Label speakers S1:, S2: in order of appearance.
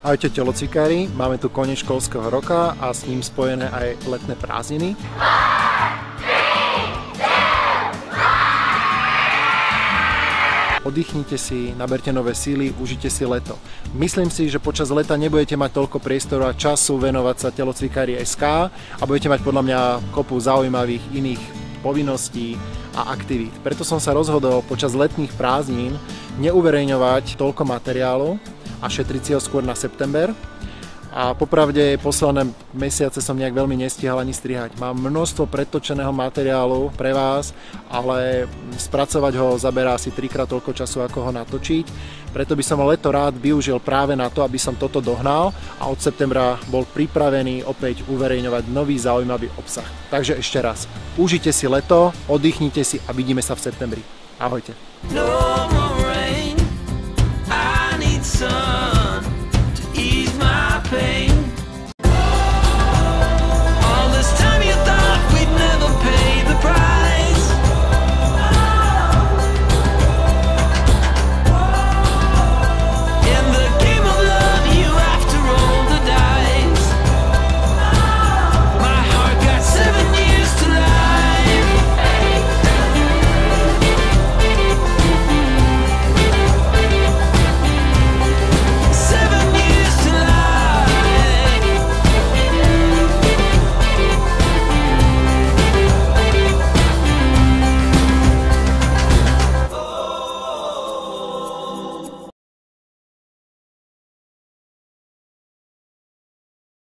S1: Ahojte telocvikári, máme tu koniec školského roka a s ním spojené aj letné prázdniny. Oddychnite si, naberte nové síly, užite si leto. Myslím si, že počas leta nebudete mať toľko priestoru a času venovať sa telocvikári.sk a budete mať podľa mňa kopu zaujímavých iných povinností a aktivít. Preto som sa rozhodol počas letných prázdnin neuverejňovať toľko materiálu a šetriť si ho skôr na september. A popravde posledné mesiace som nejak veľmi nestihal ani strihať. Mám množstvo predtočeného materiálu pre vás, ale spracovať ho zaberá asi 3-krát toľko času, ako ho natočiť. Preto by som leto rád využil práve na to, aby som toto dohnal a od septembra bol pripravený opäť uverejňovať nový zaujímavý obsah. Takže ešte raz, užite si leto, oddychnite si a vidíme sa v septembri. Ahojte.